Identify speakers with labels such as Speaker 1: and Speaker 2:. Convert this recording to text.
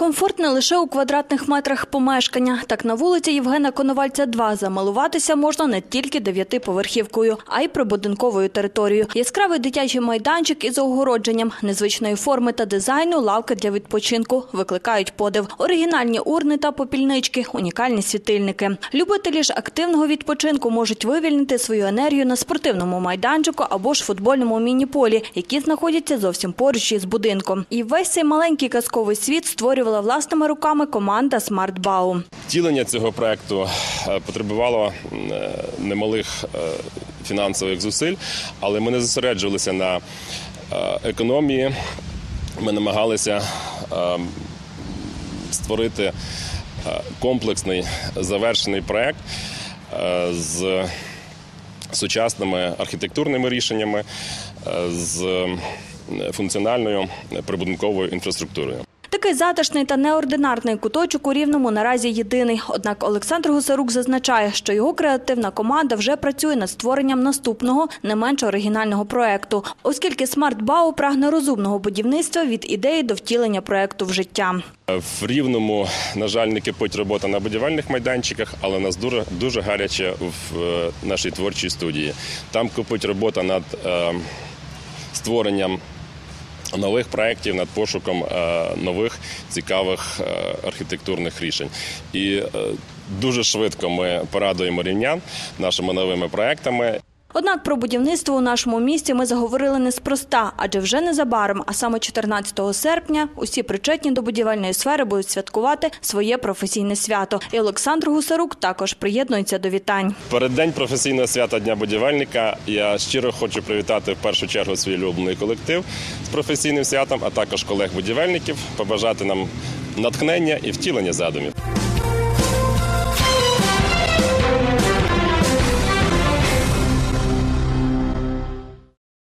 Speaker 1: Комфорт не лише у квадратних метрах помешкання. Так, на вулиці Євгена Коновальця, 2 замилуватися можна не тільки 9-поверхівкою, а й прибудинковою територією. Яскравий дитячий майданчик із огородженням, незвичної форми та дизайну, лавки для відпочинку викликають подив. Оригінальні урни та попільнички, унікальні світильники. Любителі ж активного відпочинку можуть вивільнити свою енергію на спортивному майданчику або ж футбольному міні-полі, які знаходяться зовсім поруч із будинком. І весь цей маленький казковий світ створювала власними руками команда «Смарт-Бау».
Speaker 2: Втілення цього проєкту потребувало немалих фінансових зусиль, але ми не зосереджувалися на економії. Ми намагалися створити комплексний завершений проєкт з сучасними архітектурними рішеннями, з функціональною прибудинковою інфраструктурою.
Speaker 1: Такий затишний та неординарний куточок у Рівному наразі єдиний. Однак Олександр Гусарук зазначає, що його креативна команда вже працює над створенням наступного, не менш оригінального проєкту, оскільки «Смарт-Бау» прагне розумного будівництва від ідеї до втілення проєкту в життя.
Speaker 2: В Рівному, на жаль, не кипить робота на будівельних майданчиках, але нас дуже гаряче в нашій творчій студії. Там кипить робота над створенням нових проєктів, над пошуком нових цікавих архітектурних рішень. І дуже швидко ми порадуємо рівнян нашими новими проєктами.
Speaker 1: Однак про будівництво у нашому місті ми заговорили неспроста, адже вже незабаром, а саме 14 серпня, усі причетні до будівельної сфери будуть святкувати своє професійне свято. І Олександр Гусарук також приєднується до вітань.
Speaker 2: Переддень професійного свята Дня будівельника я щиро хочу привітати в першу чергу свій улюблений колектив з професійним святом, а також колег-будівельників, побажати нам натхнення і втілення задумів.